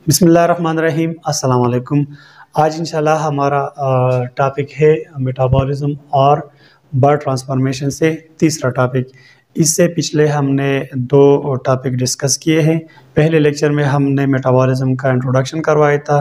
बिस्मिल्लाहिर्रहमानिर्रहीम अस्सलाम वालेकुम। आज इंशाल्लाह हमारा टॉपिक है मेटाबॉलिज्म और बर्ड ट्रांसफॉर्मेशन से तीसरा टॉपिक। इससे पिछले हमने दो टॉपिक डिस्कस किए हैं। पहले लेक्चर में हमने मेटाबॉलिज्म का इंट्रोडक्शन करवाया था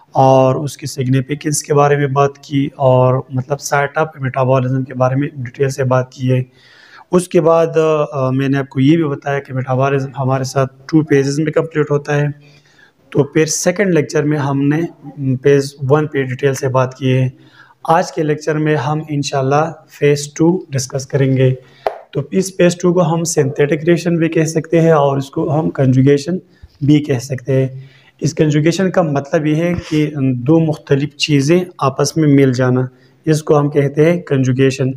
और उसकी सिग्निफिकेंस के बारे में बात की और मतलब सेटअप मेटाबॉलिज्म के बारे में डिटेल से बात की है। उसके बाद मैंने आपको ये भी बताया कि मेटाबॉलिज्म हमारे साथ 2 फेजेस में कंप्लीट होता है। तो फिर सेकंड लेक्चर में हमने फेज़ 1 पे डिटेल से बात की है। आज के लेक्चर में हम इंशाल्लाह फेज़ 2 डिस्कस करेंगे। तो इस फेज़ 2 को हम सिंथेटिक रिएक्शन भी कह सकते हैं और इसको हम कंजुगेशन भी कह सकते हैं। इस कंजुगेशन का मतलब ये है कि दो मुख्तलिफ चीज़ें आपस में मिल जाना, इसको हम कहते हैं कंजुगेशन।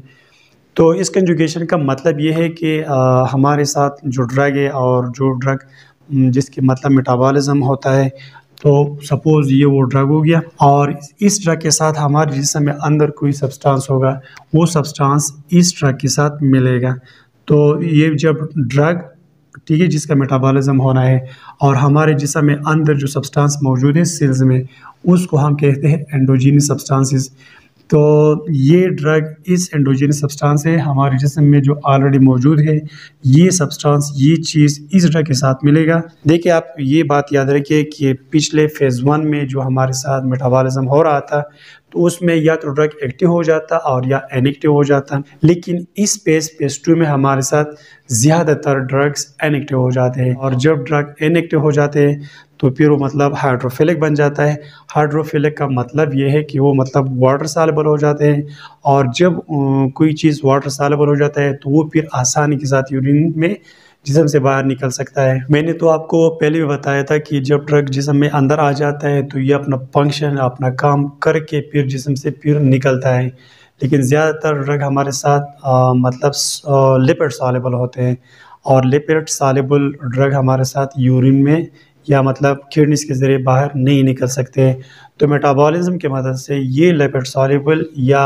तो इस कंजुगेशन का मतलब ये है कि हमारे साथ जो ड्रग है और जो ड्रग जिसकी मतलब मेटाबॉलिज्म होता है, तो सपोज़ ये वो ड्रग हो गया और इस ड्रग के साथ हमारे जिस्म में अंदर कोई सब्सटेंस होगा, वो सब्सटेंस इस ड्रग के साथ मिलेगा। तो ये जब ड्रग ठीक है जिसका मेटाबॉलिज्म होना है और हमारे जिस्म में अंदर जो सब्सटेंस मौजूद है सेल्स में, उसको हम कहते हैं एंडोजीनस सब्सटेंसेस। तो ये ड्रग इस एंडोजीनस सब्सटेंस है हमारे जिस्म में जो ऑलरेडी मौजूद है, ये सब्सटेंस ये चीज़ इस ड्रग के साथ मिलेगा। देखिए आप ये बात याद रखिए कि पिछले फेज़ 1 में जो हमारे साथ मेटाबॉलिज्म हो रहा था, तो उसमें या तो ड्रग एक्टिव हो जाता और या इनएक्टिव हो जाता, लेकिन इस फेज़ 2 में हमारे साथ ज़्यादातर ड्रग्स इनएक्टिव हो जाते हैं और जब ड्रग इनएक्टिव हो जाते हैं तो फिर वो मतलब हाइड्रोफिलिक बन जाता है। हाइड्रोफिलिक का मतलब ये है कि वो मतलब वाटर सॉल्युबल हो जाते हैं और जब कोई चीज़ वाटर सॉल्युबल हो जाता है तो वो फिर आसानी के साथ यूरिन में जिस्म से बाहर निकल सकता है। मैंने तो आपको पहले भी बताया था कि जब ड्रग जिस्म में अंदर आ जाता है तो ये अपना फंक्शन अपना काम करके फिर जिस्म से फिर निकलता है, लेकिन ज़्यादातर ड्रग हमारे साथ मतलब लिपिड सॉल्युबल होते हैं और लिपिड सॉल्युबल ड्रग हमारे साथ यूरिन में या मतलब किडनीज के ज़रिए बाहर नहीं निकल सकते। तो मेटाबॉलिज्म की मदद से ये लिपिड सॉल्युबल या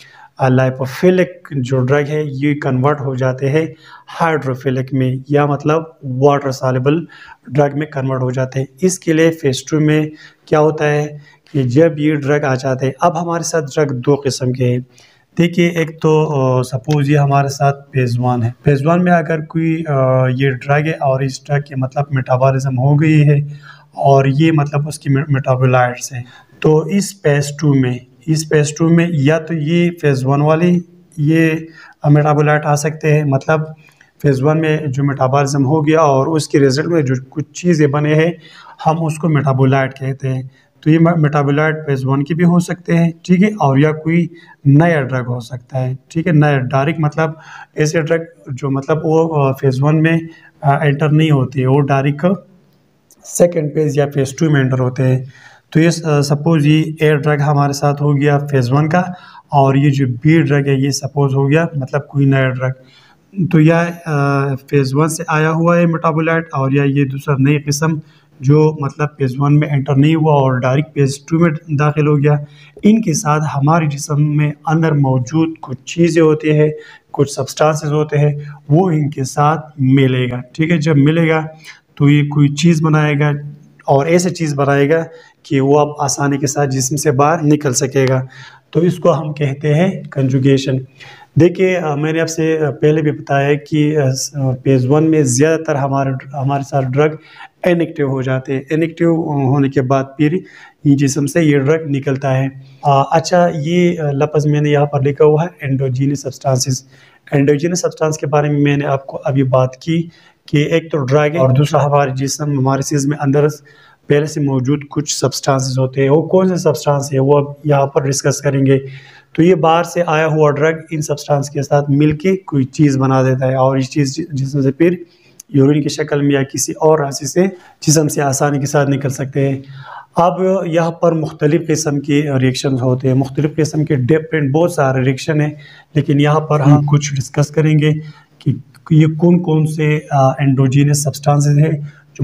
लाइपोफिलिक जो ड्रग है ये कन्वर्ट हो जाते हैं हाइड्रोफिलिक में या मतलब वाटर सॉल्युबल ड्रग में कन्वर्ट हो जाते हैं। इसके लिए फेज़ 2 में क्या होता है कि जब ये ड्रग आ जाते हैं, अब हमारे साथ ड्रग दो किस्म के हैं। देखिए एक तो सपोज़ ये हमारे साथ फेज़ 1 है। फेज़ 1 में अगर कोई ये ड्रग है और इस ड्रग की मतलब मेटाबॉलिज्म हो गई है और ये मतलब उसकी मेटाबोलाइट्स हैं, तो इस फेज़ 2 में या तो ये फेज़ 1 वाले ये मेटाबोलाइट आ सकते हैं, मतलब फेज़ 1 में जो मेटाबॉलिज्म हो गया और उसके रिजल्ट में जो कुछ चीज़ें बने हैं हम उसको मेटाबोलाइट कहते हैं। तो ये मेटाबोलाइट फेज़ 1 के भी हो सकते हैं, ठीक है, और या कोई नया ड्रग हो सकता है, ठीक है। नया डायरेक्ट मतलब ऐसे ड्रग जो मतलब वो फेज़ 1 में एंटर नहीं होती है, वो डायरेक्ट सेकेंड फेज़ या फेज़ 2 में एंटर होते हैं। तो ये सपोज़ ये ए ड्रग हमारे साथ हो गया फेज़ 1 का और ये जो बी ड्रग है ये सपोज़ हो गया मतलब कोई नया ड्रग। तो यह फेज़ 1 से आया हुआ है मेटाबोलाइट और या ये दूसरा नई किस्म जो मतलब फेज़ 1 में एंटर नहीं हुआ और डायरेक्ट फेज़ 2 में दाखिल हो गया। इनके साथ हमारे जिस्म में अंदर मौजूद कुछ चीज़ें होती हैं, कुछ सब्सटेंसेस होते हैं, वो इनके साथ मिलेगा, ठीक है। जब मिलेगा तो ये कोई चीज़ बनाएगा और ऐसे चीज़ बनाएगा कि वो अब आसानी के साथ जिस्म से बाहर निकल सकेगा। तो इसको हम कहते हैं कंजुगेशन। देखिए मैंने आपसे पहले भी बताया कि फेज़ 1 में ज़्यादातर हमारे साथ ड्रग इनएक्टिव हो जाते हैं। इनएक्टिव होने के बाद फिर ये जिस्म से ये ड्रग निकलता है। अच्छा ये लफ्ज़ मैंने यहाँ पर लिखा हुआ है एंडोजीनस सब्सटेंसेस। एंडोजीनस सब्सटेंस के बारे में मैंने आपको अभी बात की कि एक तो ड्रग है और दूसरा हमारे जिस्म हमारे चीज़ में अंदर पहले से मौजूद कुछ सब्सटेंसेस होते हैं। वो कौन से सब्सटेंस है वो अब यहाँ पर डिस्कस करेंगे। तो ये बाहर से आया हुआ ड्रग इन सब्सटेंस के साथ मिलके कोई चीज़ बना देता है और इस चीज़ जिसमें से फिर यूरिन की शक्ल में या किसी और राशि से जिस्म से आसानी के साथ निकल सकते हैं। अब यहाँ पर मुख्तलिफ़ किस्म के रिएक्शन होते हैं, मुख्तलिफ़ किस्म के डिफरेंट बहुत सारे रिएक्शन हैं, लेकिन यहाँ पर हम कुछ डिस्कस करेंगे कि ये कौन कौन से एंडोजीनस सब्सटेंसेस हैं जो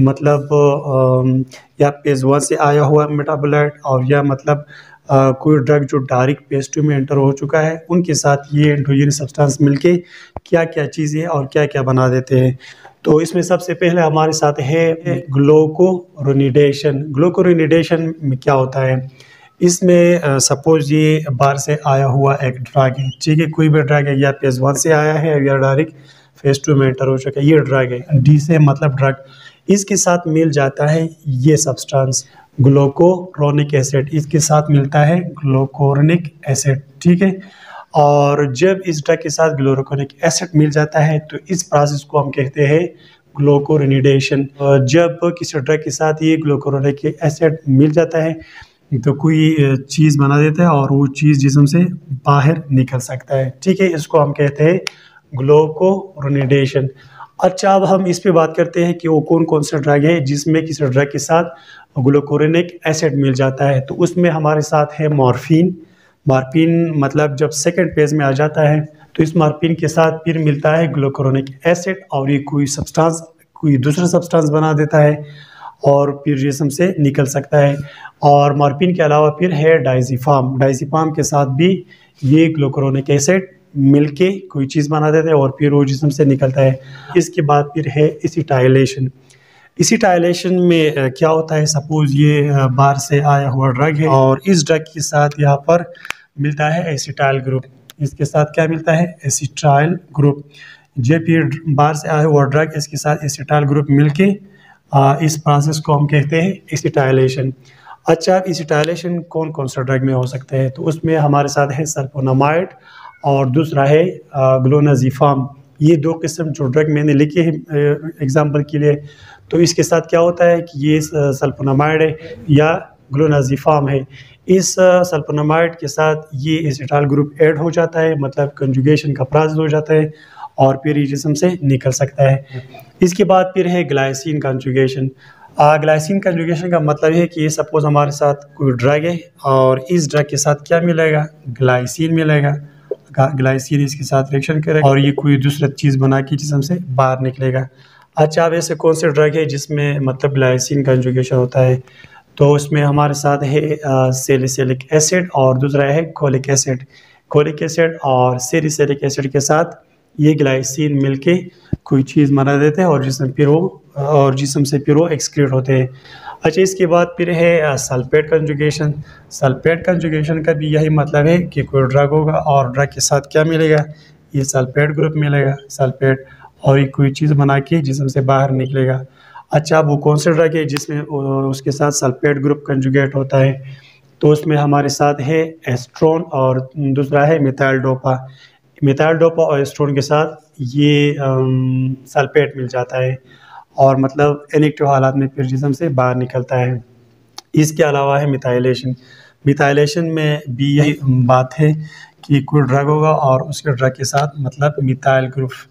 मतलब या फेज़ 1 से आया हुआ मेटाबोलाइट और या मतलब कोई ड्रग जो डायरेक्ट फेज़ 2 में एंटर हो चुका है, उनके साथ ये एंडोजीनस सब्सटेंस मिलके क्या क्या चीज़ें और क्या क्या बना देते हैं। तो इसमें सबसे पहले हमारे साथ है ग्लूकोरोनिडेशन। ग्लूकोरोनिडेशन में क्या होता है, इसमें सपोज ये बाहर से आया हुआ एक ड्रग है, ठीक है, कोई भी ड्रग है, या फेज 1 से आया है या डायरेक्ट फेज 2 में एंटर हो चुका है, ये ड्रग है, डी से मतलब ड्रग, इसके साथ मिल जाता है ये सब्सटेंस ग्लूकोरोनिक एसिड, इसके साथ मिलता है ग्लूकोरोनिक एसिड, ठीक है। और जब इस ड्रग के साथ ग्लूकोरोनिक एसिड मिल जाता है तो इस प्रोसेस को हम कहते हैं ग्लूकोरोनिडेशन। जब किसी ड्रग के साथ ये ग्लूकोरोनिक एसिड मिल जाता है तो कोई चीज़ बना देता है और वो चीज़ जिस्म से बाहर निकल सकता है, ठीक है, इसको हम कहते हैं ग्लूकोरोनिडेशन। अच्छा, अब हम इस पे बात करते हैं कि वो कौन कौन सा ड्रग है जिसमें किसी ड्रग के साथ ग्लूकोरोनिक एसिड मिल जाता है। तो उसमें हमारे साथ है मॉर्फिन। मॉर्फिन मतलब जब सेकंड फेज में आ जाता है तो इस मॉर्फिन के साथ फिर मिलता है ग्लूकोरोनिक एसिड और ये कोई दूसरा सब्सटेंस बना देता है और फिर जिस्म से निकल सकता है। और मॉर्फिन के अलावा फिर है डायज़ेपाम। डायज़ेपाम के साथ भी ये ग्लूकोरोनिक एसिड मिलके कोई चीज़ बना देता है और फिर वो जिस्म से निकलता है। इसके बाद फिर है एसिटाइलेशन। एसिटाइलेशन में क्या होता है, सपोज ये बाहर से आया हुआ ड्रग है और इस ड्रग के साथ यहाँ पर मिलता है एसिटाइल ग्रुप, इसके साथ क्या मिलता है, एसिटाइल ग्रुप। जब ये बाहर से आया हुआ ड्रग इसके साथ एसिटाइल ग्रुप मिलके इस प्रोसेस को हम कहते हैं एसिटाइलेशन। अच्छा, एसिटाइलेशन कौन कौन सा ड्रग में हो सकता है, तो उसमें हमारे साथ है सल्फोनामाइड और दूसरा है ग्लोनाजिफाम। ये दो किस्म जो ड्रग मैंने लिखे हैं एग्जाम्पल के लिए, तो इसके साथ क्या होता है कि ये सल्फोनामाइड है या ग्लोनाजिफाम है, इस सल्फोनामाइड के साथ ये एसिटाइल ग्रुप ऐड हो जाता है, मतलब कंजुगेशन का प्रोसेस हो जाता है और फिर ये जिस्म से निकल सकता है। इसके बाद फिर है ग्लाइसिन कंजुगेशन। ग्लाइसिन कंजुगेशन का मतलब है कि ये सपोज हमारे साथ कोई ड्रग है और इस ड्रग के साथ क्या मिलेगा, ग्लाइसिन मिलेगा। ग्लाइसिन इसके साथ रिएक्शन करेगा और ये कोई दूसरा चीज़ बना के जिस्म से बाहर निकलेगा। अच्छा, अब ऐसे कौन से ड्रग है जिसमें मतलब ग्लाइसिन कंजुगेशन होता है, तो उसमें हमारे साथ है सैलिसिलिक एसिड और दूसरा है कोलिक एसिड। कोलिक एसिड और सैलिसिलिक एसिड के साथ ये ग्लाइसिन मिलके कोई चीज़ बना देते हैं और जिस्म से फिर वो एक्सक्रीट होते हैं। अच्छा, इसके बाद फिर है सल्फेट कंजुगेशन। सल्फेट कंजुगेशन का भी यही मतलब है कि कोई ड्रग होगा और ड्रग के साथ क्या मिलेगा, ये सल्फेट ग्रुप मिलेगा, सल्फेट, और ये कोई चीज़ बना के जिस्म से बाहर निकलेगा। अच्छा, वो कौन सा ड्रग है जिसमें उसके साथ सल्फेट ग्रुप कंजुगेट होता है, तो उसमें हमारे साथ है एस्ट्रोन और दूसरा है मिथाइल डोपा। मिथाइल डोपा और एस्ट्रोन के साथ ये सल्फेट मिल जाता है और मतलब इनएक्टिव हालात में फिर जिस्म से बाहर निकलता है। इसके अलावा है मिथाइलेशन। मिथाइलेशन में भी यही बात है कि कोई ड्रग होगा और उसके ड्रग के साथ मतलब मिथाइल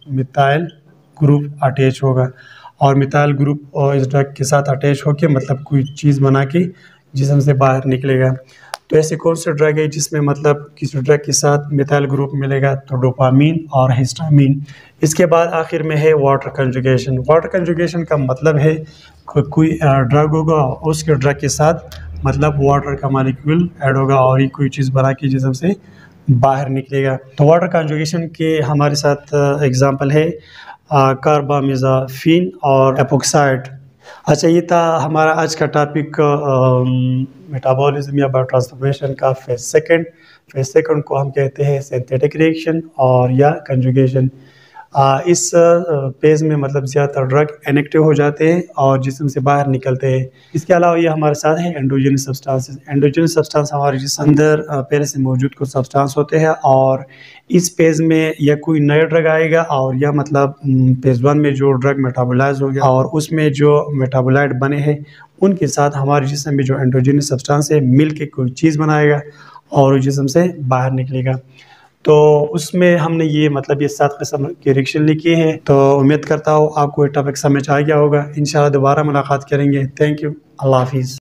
ग्रुप अटैच होगा और मिथाइल ग्रुप और इस ड्रग के साथ अटैच होकर मतलब कोई चीज़ बना के जिस्म से बाहर निकलेगा। तो ऐसे कौन से ड्रग है जिसमें मतलब किसी ड्रग के साथ मिथाइल ग्रुप मिलेगा, तो डोपामीन और हिस्टामीन। इसके बाद आखिर में है वाटर कंजुगेशन। वाटर कंजुगेशन का मतलब है कोई ड्रग होगा उसके ड्रग के साथ मतलब वाटर का मॉलिक्यूल ऐड होगा और ये कोई चीज़ बना के जिस्म से बाहर निकलेगा। तो वाटर कंजुगेशन के हमारे साथ एग्जांपल है कार्बामेज़ापिन और एपोक्साइड। अच्छा, ये था हमारा आज का टॉपिक मेटाबॉलिज्म या बायोट्रांसफॉर्मेशन का फेज सेकंड को हम कहते हैं सिंथेटिक रिएक्शन और या कंजुगेशन। इस फेज में मतलब ज़्यादातर ड्रग इनएक्टिव हो जाते हैं और जिस्म से बाहर निकलते हैं। इसके अलावा ये हमारे साथ है एंडोजेनस सब्सटेंसेस। एंडोजेनस सब्सटेंस हमारे जिस्म अंदर पहले से मौजूद कुछ सब्सटेंस होते हैं और इस फेज में या कोई नया ड्रग आएगा और या मतलब फेज 1 में जो ड्रग मेटाबोलाइज हो गया और उसमें जो मेटाबोलाइट बने हैं उनके साथ हमारे जिस्म में जो एंडोजेनस सब्सटेंस है मिल के कोई चीज़ बनाएगा और जिस्म से बाहर निकलेगा। तो उसमें हमने ये मतलब ये 7 किस्म के रिएक्शन लिखे हैं। तो उम्मीद करता हूँ आपको ये टॉपिक समझ आ गया होगा। इंशाल्लाह दोबारा मुलाकात करेंगे। थैंक यू, अल्लाह हाफिज़।